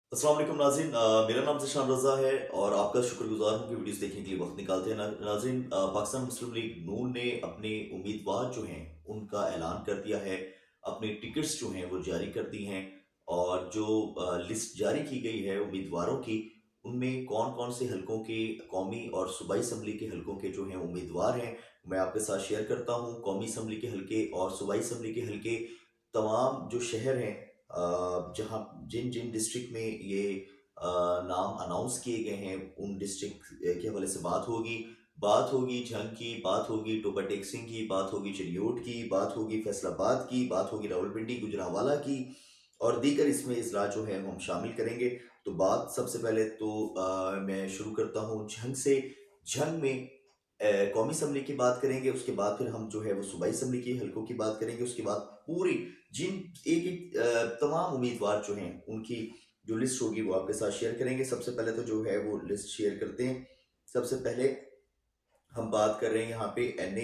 अस्सलाम वालेकुम नाज़रीन। मेरा नाम ज़िशान रज़ा है और आपका शुक्रगुज़ार हूँ कि वीडियोस देखने के लिए वक्त निकालते हैं। नाज़रीन, पाकिस्तान मुस्लिम लीग नून ने अपने उम्मीदवार जो हैं उनका ऐलान कर दिया है। अपनी टिकट्स जो हैं वो जारी कर दी हैं और जो लिस्ट जारी की गई है उम्मीदवारों की, उनमें कौन कौन से हलकों के कौमी और सूबाई असम्बली के हलकों के जो हैं उम्मीदवार हैं, मैं आपके साथ शेयर करता हूँ। कौमी असम्बली के हलके और सूबाई असम्बली के हलके, तमाम जो शहर हैं जहाँ जिन जिन डिस्ट्रिक्ट में ये नाम अनाउंस किए गए हैं, उन डिस्ट्रिक्ट के हवाले से बात होगी झंग की, बात होगी टोबा टेक्सिंग की, बात होगी चिरियोट की, बात होगी फैसलाबाद की, बात होगी रावलपिंडी गुजरांवाला की और दीगर इसमें इजला जो है वो हम शामिल करेंगे। तो बात सबसे पहले तो मैं शुरू करता हूँ झंग से। झंग में कौमी असम्बली की बात करेंगे, उसके बाद फिर हम जो है वो सूबाई असम्बली के हलकों की बात करेंगे, उसके बाद पूरी जिन एक एक तमाम उम्मीदवार जो हैं उनकी जो लिस्ट होगी वो आपके साथ शेयर करेंगे। सबसे पहले तो जो है वो लिस्ट शेयर करते हैं। सबसे पहले हम बात कर रहे हैं यहाँ पे NA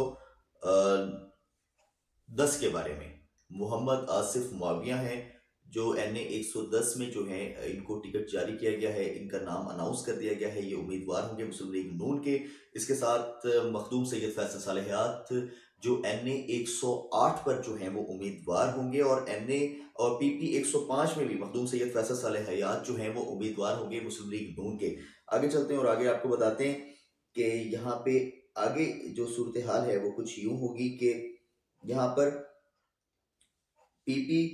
110 के बारे में। मोहम्मद आसिफ मुआविया हैं जो NA 110 में जो है इनको टिकट जारी किया गया है, इनका नाम अनाउंस कर दिया गया है। ये उम्मीदवार होंगे मुस्लिम लीग नून के। इसके साथ मखदूम सैयद फैसल सालेहात जो NA 108 पर जो हैं वो उम्मीदवार होंगे और NA और PP 105 में भी मखदूम सैयद फैसल सालेहात जो हैं वो उम्मीदवार होंगे मुस्लिम लीग नून के। आगे चलते हैं और आगे आपको बताते हैं कि यहाँ पे आगे जो सूरत हाल है वो कुछ यूं होगी कि यहाँ पर PP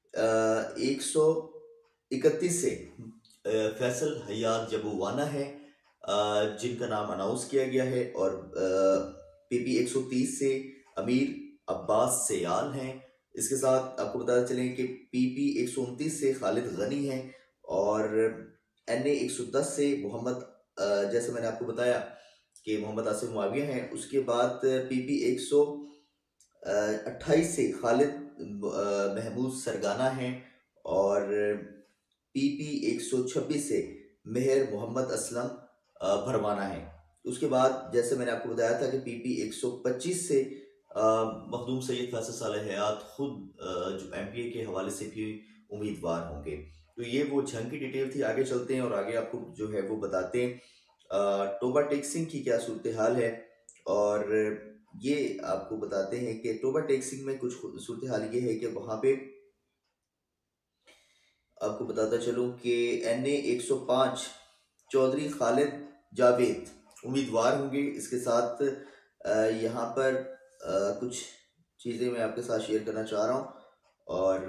131 से फैसल हयात जबूवाना है, जिनका नाम अनाउंस किया गया है और PP 130 से अमीर अब्बास सयाल हैं। इसके साथ आपको बताते चलें कि PP 129 से खालिद गनी हैं और NA 110 से मोहम्मद जैसे मैंने आपको बताया कि मोहम्मद आसिफ मुआविया हैं। उसके बाद PP 128 से खालिद महमूद सरगाना हैं और PP 126 से मेहर मोहम्मद असलम भरवाना है। उसके बाद जैसे मैंने आपको बताया था कि PP 125 से मखदूम सैयद फैसल सालेहात खुद जो MPA के हवाले से भी उम्मीदवार होंगे। तो ये वो झंग की डिटेल थी। आगे चलते हैं और आगे आपको जो है वो बताते हैं टोबा टेक्सिंग की क्या सूरत हाल है और ये आपको बताते हैं कि टोबा टेक्सिंग में कुछ सूरत हाल ये है कि वहाँ पे आपको बताता चलूँ कि NA 105 चौधरी खालिद जावेद उम्मीदवार होंगे। इसके साथ यहाँ पर कुछ चीज़ें मैं आपके साथ शेयर करना चाह रहा हूँ और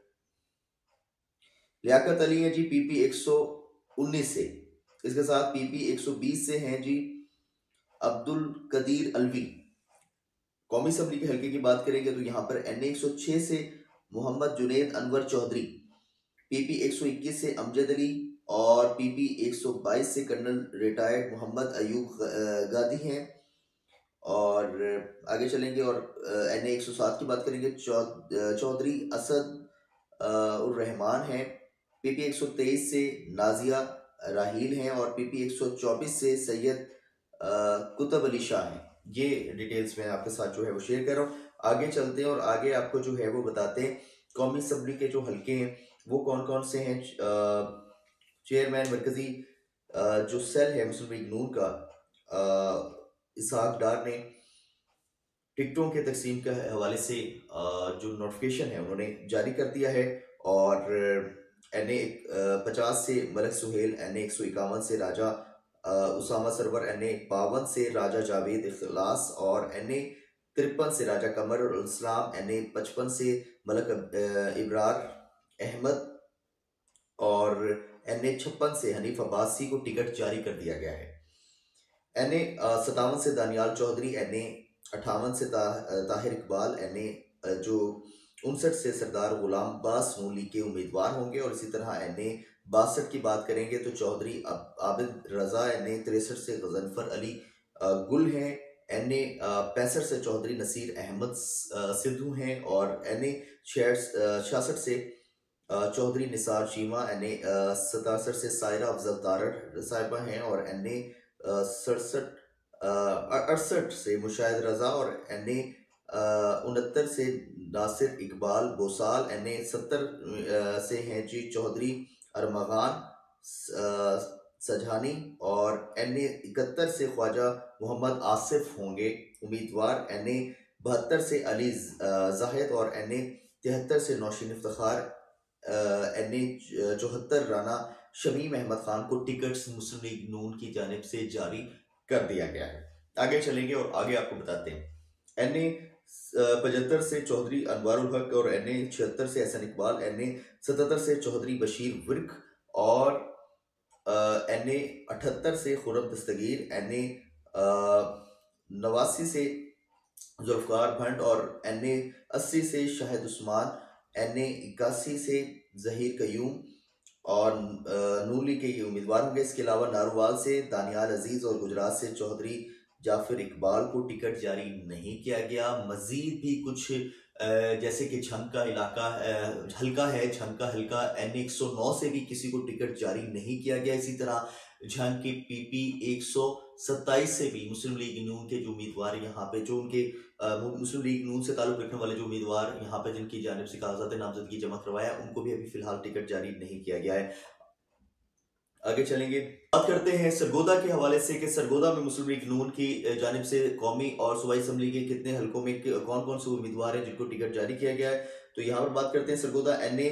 लियाकत अली है जी PP 119 से। इसके साथ PP 120 से हैं जी अब्दुल कदीर अलवी। कौमी असम्बली के हल्के की बात करेंगे तो यहाँ पर NA 106 से मोहम्मद जुनेद अनवर चौधरी, PP 121 से अमजद अली और PP 122 से कर्नल रिटायर्ड मोहम्मद अयूब गादी हैं। और आगे चलेंगे और NA 107 की बात करेंगे, चौधरी असद उर रहमान हैं। PP 123 से नाजिया राहील हैं और PP 124 से सैयद कुतुब अली शाह हैं। ये डिटेल्स मैं आपके साथ जो है वो शेयर कर रहा हूँ। आगे चलते हैं और आगे आपको जो है वो बताते हैं कौमी असम्बली के जो हलके हैं वो कौन कौन से हैं। चेयरमैन मरकजी जो सेल है मुस्लिम लीग नून का, इसहाक डार ने टिकटों के तकसीम के हवाले से जो नोटिफिकेशन है उन्होंने जारी कर दिया है और NA 50 से मलक सुहेल, NA 151 से राजा उसामा सरवर, NA 52 से राजा जावेद इखलास और NA 53 से राजा कमर उल इस्लाम, NA 55 से मलक इब्रार अहमद और NA 56 से हनीफ अब्बासी को टिकट जारी कर दिया गया है। NA 57 से दानियाल चौधरी, NA 58 से ताहिर इकबाल, NA जो 59 से सरदार गुलाम अब्बास नून लीग के उम्मीदवार होंगे और इसी तरह NA 62 की बात करेंगे तो चौधरी आबिद रजा, NA 63 से गजनफर अली गुल हैं, NA 65 से चौधरी नसीर अहमद सिद्धू हैं और NA 66 से चौधरी निसार चीमा, NA 67 से सायरा अफजल तारड़ साहिबा हैं और NA 68 से मुशाहिद रजा और NA 69 से नासिर इकबाल बोसाल, NA 70 से हैं जी चौधरी अरमगान सजहानी, और NA 71 से ख्वाजा मोहम्मद आसिफ होंगे उम्मीदवार। NA 72 से अली जाहिद और NA 73 से नौशीन इफ्तिखार, NA 74 राना शमीम अहमद खान को टिकट्स मुस्लिम लीग नून की जानिब से जारी कर दिया गया है। आगे चलेंगे और आगे आपको बताते हैं। NA 75 से चौधरी अनवारुल हक और NA 76 से एहसन इकबाल, NA 77 से चौधरी बशीर विर्क और NA 78 से खुरम दस्तगीर, NA 89 से जुल्फकार भंड और NA 80 से शाहिद उस्मान, NA 81 से जहीर कयूम और नून लीग के ये उम्मीदवार होंगे। इसके अलावा नारोवाल से दानियाल अजीज और गुजरात से चौधरी जाफिर इकबाल को टिकट जारी नहीं किया गया। मजीद भी कुछ जैसे कि झंग का इलाका हल्का है, झंग का हल्का NA 109 से भी किसी को टिकट जारी नहीं किया गया। इसी तरह झंग के PP 127 से भी मुस्लिम लीग नून के जो उम्मीदवार यहाँ पे जो उनके मुस्लिम लीग नून से ताल्लुक रखने वाले जो उम्मीदवार यहाँ पे जिनकी जानिब से कागजात नामजदगी जमा करवाया, उनको भी अभी फिलहाल टिकट जारी नहीं किया गया है। आगे चलेंगे, बात करते हैं सरगोदा के हवाले से कि सरगोदा में मुस्लिम लीग नून की जानिब से कौमी और सूबाई असम्बली के कितने हलकों में कौन कौन से उम्मीदवार हैं जिनको टिकट जारी किया गया है। तो यहाँ पर बात करते हैं सरगोदा NA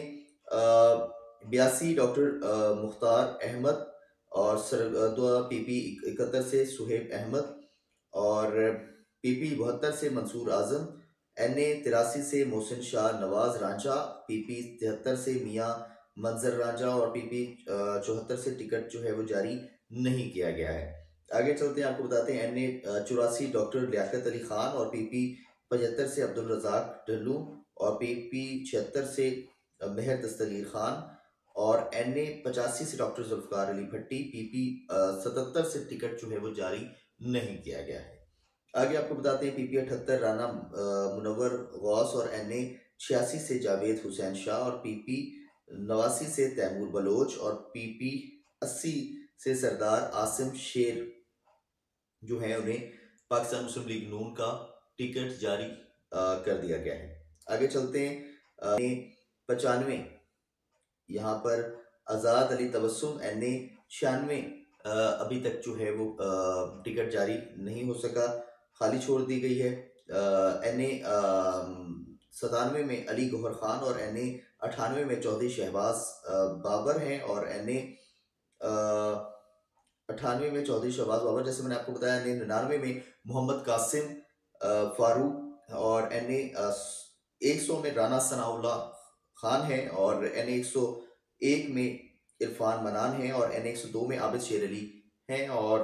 82 डॉक्टर मुख्तार अहमद और सरगोदा PP 71 से सुहेब अहमद और PP 72 से मंसूर आजम, NA 83 से मोहसिन शाह नवाज रांझा, PP 73 से मियाँ मंजर रांझा और PP 74 से टिकट जो है वो जारी नहीं किया गया है। आगे चलते हैं, आपको बताते हैं NA 84 डॉक्टर लियाकत अली खान और PP 75 से अब्दुल रजाक ढल्लू और PP 76 से मेहर दस्तगीर खान और NA 85 से डॉक्टर जुल्फकार अली भट्टी, PP 77 से टिकट जो है वो जारी नहीं किया गया है। आगे आपको बताते हैं PP 78 राना मुनव्वर गौस और NA 86 से जावेद हुसैन शाह और PP 89 से तैमूर बलोच और PP 80 से सरदार आसिम शेर जो है उन्हें पाकिस्तान मुस्लिम लीग नून का टिकट जारी कर दिया गया है। आगे चलते हैं, 95 यहाँ पर आज़ाद अली तबस्सुम NA 96 अभी तक जो है वो टिकट जारी नहीं हो सका, खाली छोड़ दी गई है। NA 97 में अली गौहर खान और NA 98 में चौधरी शहबाज बाबर हैं और NA 98 में चौधरी शहबाज बाबर, जैसे मैंने आपको बताया। NA 99 में मोहम्मद कासिम फारूक और NA 100 में राना सनाउल्ला खान है और NA 101 में इरफान मनान है और NA 102 में आबिद शेर अली हैं और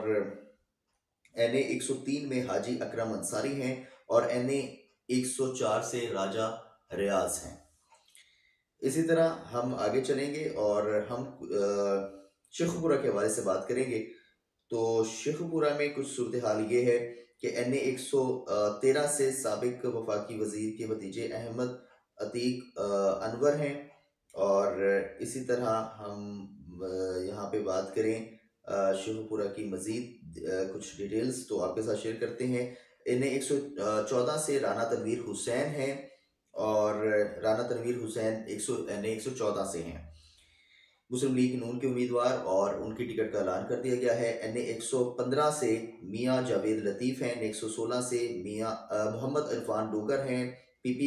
NA 103 में हाजी अकरम अंसारी हैं और NA 104 से राजा रियाज हैं। इसी तरह हम आगे चलेंगे और हम शेखपुरा के हवाले से बात करेंगे। तो शेखपुरा में कुछ सूरत हाल ये है कि NA 113 से साबिक वफाकी वजीर के भतीजे अहमद अतीक अनवर हैं और इसी तरह हम यहाँ पे बात करें शेखपुरा की मज़ीद कुछ डिटेल्स तो आपके साथ शेयर करते हैं। NA 114 से राना तनवीर हुसैन हैं और राना तनवीर हुसैन NA 114 से हैं मुस्लिम लीग नून के उम्मीदवार और उनकी टिकट का ऐलान कर दिया गया है। NA 115 से मियाँ जावेद लतीफ़ हैं, NA 116 से मियाँ मोहम्मद इरफान डोगर हैं, PP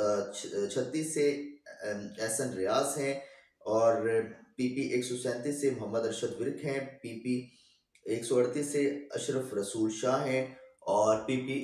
136 से एहसन रियाज हैं और PP 137 से मोहम्मद अरशद विर्क हैं, PP 138 से अशरफ रसूल शाह हैं और PP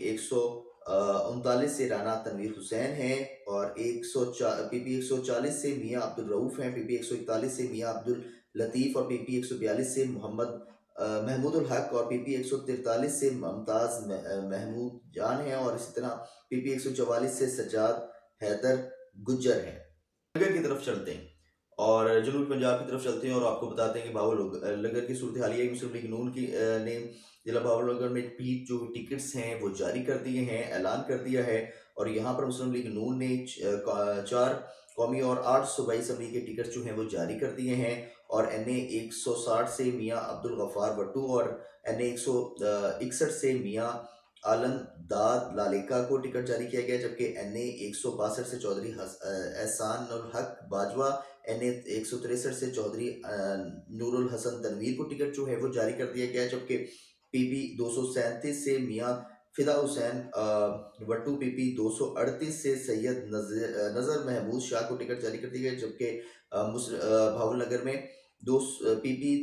139 से राना तनवीर हुसैन हैं और PP 140 से मियाँ अब्दुल रऊफ़ हैं, PP 141 से मियाँ अब्दुल लतीफ़ और PP 142 से मोहम्मद महमूदुल हक और PP 143 से मुमताज़ महमूद जान हैं और इसी तरह PP 144 से सज्जाद हैदर गुज्जर हैं। नगर की तरफ चलते हैं और जनूबी पंजाब की तरफ चलते हैं और आपको बताते हैं कि भावलनगर की सूरत हाल है। मुस्लिम लीग नून की ने जिला भावलनगर में भी जो टिकट्स हैं वो जारी कर दिए हैं, ऐलान कर दिया है और यहाँ पर मुस्लिम लीग नून ने 4 कौमी और 8 सूबाई असम्बली के टिकट जो हैं वो जारी कर दिए हैं और NA 160 से मियाँ अब्दुल गफ़ार भट्टू और NA 161 से मियाँ आलम दाद लालिका को टिकट जारी किया गया, जबकि NA 162 से चौधरी एहसान उल हक बाजवा, NA 163 से चौधरी नूरुल हसन तनवीर को टिकट जो है वो जारी कर दिया गया है, जबकि PP 237 से मियां फिदा हुसैन वट्टू, PP 238 से सैयद नजर महमूद शाह को टिकट जारी कर दी गई, जबकि भावलनगर में PP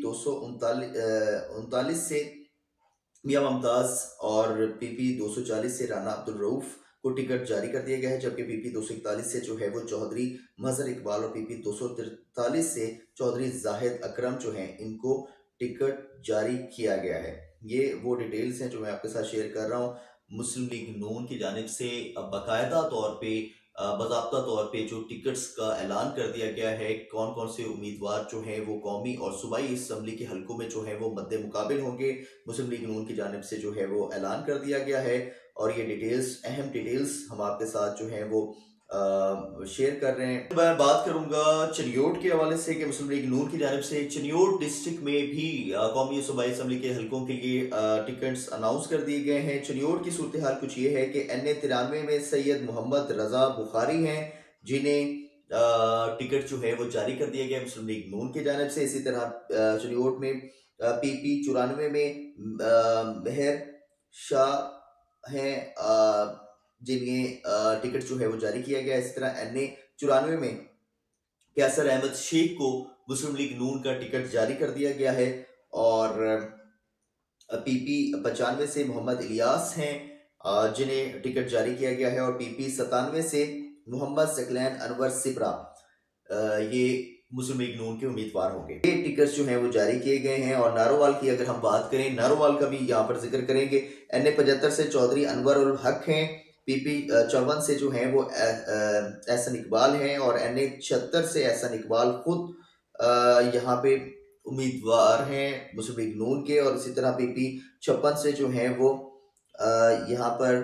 239 से मियां मुमताज और PP 240 से राना अब्दुल रऊफ को टिकट जारी कर दिया गया है, जबकि PP 241 से जो है वो चौधरी मजहर इकबाल और PP 243 से चौधरी जाहिद अकरम जो हैं इनको टिकट जारी किया गया है। ये वो डिटेल्स हैं जो मैं आपके साथ शेयर कर रहा हूँ। मुस्लिम लीग नून की जानिब से बाकायदा तौर पे बाज़ाब्ता तौर पे जो टिकट्स का ऐलान कर दिया गया है, कौन कौन से उम्मीदवार जो हैं वो कौमी और सूबाई असम्बली के हलकों में जो है वो मद्दे मुकाबिल होंगे, मुस्लिम लीग नून की जानिब से जो है वो ऐलान कर दिया गया है। और ये डिटेल्स, अहम डिटेल्स हम आपके साथ जो है वो शेयर कर रहे हैं। मैं बात करूंगा चनियोट के हवाले से कि मुस्लिम लीग नून की जानिब से चनियोट डिस्ट्रिक्ट में भी कौमी और सूबाई असम्बली के हलकों के लिए टिकट्स अनाउंस कर दिए गए हैं। चनियोट की सूरत हाल कुछ ये है कि NA 93 में सैयद मोहम्मद रजा बुखारी हैं, जिन्हें टिकट जो है वो जारी कर दिया गया मुस्लिम लीग नून की जानिब से। इसी तरह चनियोट में PP 94 में मेहर शाह हैं, जिन्हें टिकट जो है वो जारी किया गया। इसी तरह NA 94 में कैसर अहमद शेख को मुस्लिम लीग नून का टिकट जारी कर दिया गया है, और PP 95 से मोहम्मद इलियास हैं, जिन्हें टिकट जारी किया गया है, और PP 97 से मोहम्मद सकलैन अनवर सिपरा ये मुस्लिम लीग नून के उम्मीदवार होंगे। ये टिकट्स जो हैं वो जारी किए गए हैं। और नारोवाल की अगर हम बात करें, नारोवाल का भी यहाँ पर जिक्र करेंगे। NA 75 से चौधरी अनवर उल हक हैं, PP 54 से जो हैं वो एहसन इकबाल हैं, और NA 76 से एहसन इकबाल खुद यहाँ पे उम्मीदवार हैं मुस्लिम लीग नून के। और इसी तरह PP 56 से जो हैं वो यहाँ पर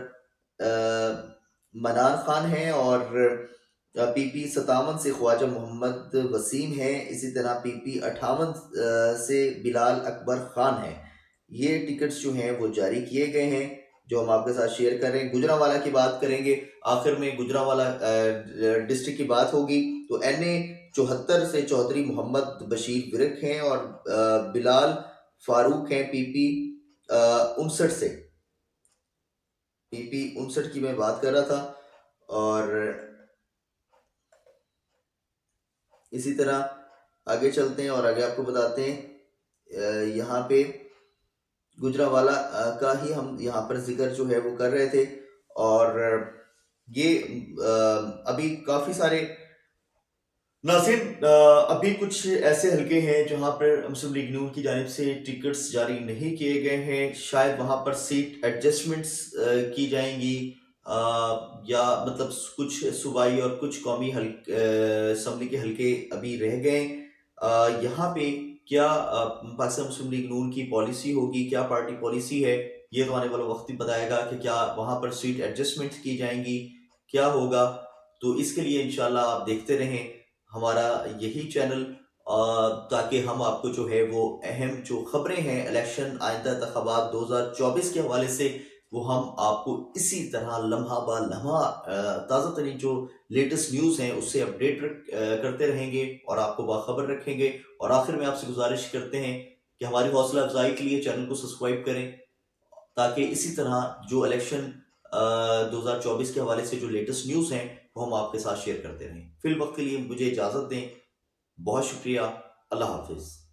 मनान खान हैं, और PP 57 से ख्वाजा मोहम्मद वसीम हैं। इसी तरह PP 58 से बिलाल अकबर खान हैं। ये टिकट्स जो हैं वो जारी किए गए हैं, जो हम आपके साथ शेयर कर रहे हैं। गुजरांवाला की बात करेंगे, आखिर में गुजरांवाला डिस्ट्रिक्ट की बात होगी तो NA 74 से चौधरी मोहम्मद बशीर विरक हैं, और बिलाल फारूक हैं PP 59 से। PP 59 की मैं बात कर रहा था। और इसी तरह आगे चलते हैं और आगे आपको बताते हैं। यहाँ पे गुजरांवाला का ही हम यहाँ पर जिक्र जो है वो कर रहे थे, और ये अभी काफ़ी सारे नाज़रीन, अभी कुछ ऐसे हलके हैं जहाँ पर मुस्लिम लीग नून की जानिब से टिकट्स जारी नहीं किए गए हैं। शायद वहाँ पर सीट एडजस्टमेंट्स की जाएंगी, या मतलब कुछ सूबाई और कुछ कौमी असम्बली के हलके अभी रह गए। यहाँ पे क्या पाकिस्तान मुस्लिम लीग नून की पॉलिसी होगी, क्या पार्टी पॉलिसी है, ये तो आने वाला वक्त ही बताएगा कि क्या वहाँ पर सीट एडजस्टमेंट की जाएंगी, क्या होगा। तो इसके लिए इंशाल्लाह आप देखते रहें हमारा यही चैनल, ताकि हम आपको जो है वो अहम जो खबरें हैं इलेक्शन आइंदा इंतखाबात 2024 के हवाले से, वो हम आपको इसी तरह लम्हा बा लम्हा ताज़ा तरीन जो लेटेस्ट न्यूज़ हैं उससे अपडेट करते रहेंगे और आपको बाखबर रखेंगे। और आखिर में आपसे गुजारिश करते हैं कि हमारी हौसला अफजाई के लिए चैनल को सब्सक्राइब करें, ताकि इसी तरह जो इलेक्शन 2024 के हवाले से जो लेटेस्ट न्यूज़ हैं वो हम आपके साथ शेयर करते रहें। फिल वक्त के लिए मुझे इजाज़त दें। बहुत शुक्रिया। अल्लाह हाफिज़।